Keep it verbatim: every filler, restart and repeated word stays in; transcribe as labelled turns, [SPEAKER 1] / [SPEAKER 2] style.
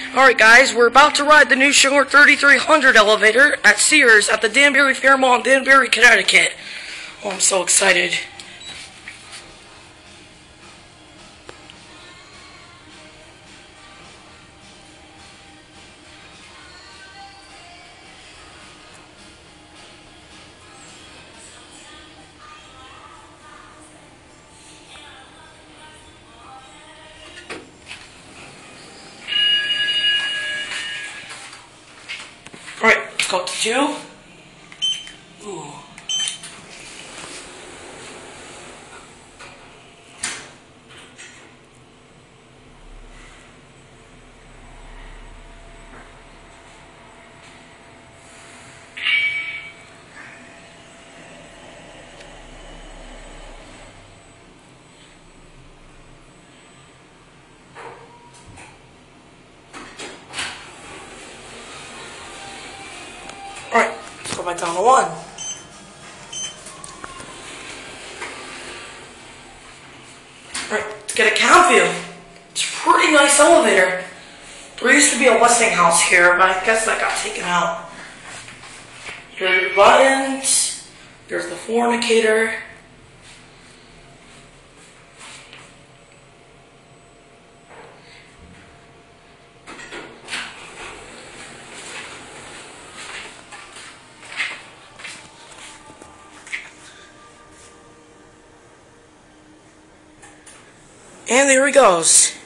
[SPEAKER 1] Alright guys, we're about to ride the new Sugar thirty-three hundred elevator at Sears at the Danbury Fairmont, Danbury, Connecticut. Oh, I'm so excited. Alright, let's go up to two. Ooh. Alright, let's go back down to one. Alright, let's get a count view. It's a pretty nice elevator. There used to be a Westinghouse here, but I guess that got taken out. Here are the buttons. There's the fornicator. And there he goes.